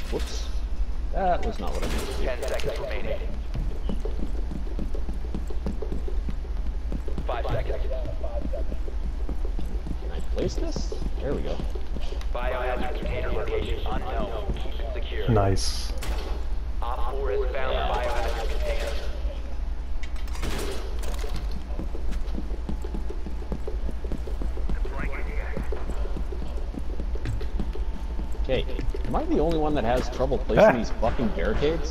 Whoops. That was not what I meant to do. 10 seconds remaining. 5 seconds. Can I place this? There we go. Biohazard container location unknown. Keep it secure. Nice. Op 4 has found the biohazard container. Okay, am I the only one that has trouble placing these fucking barricades?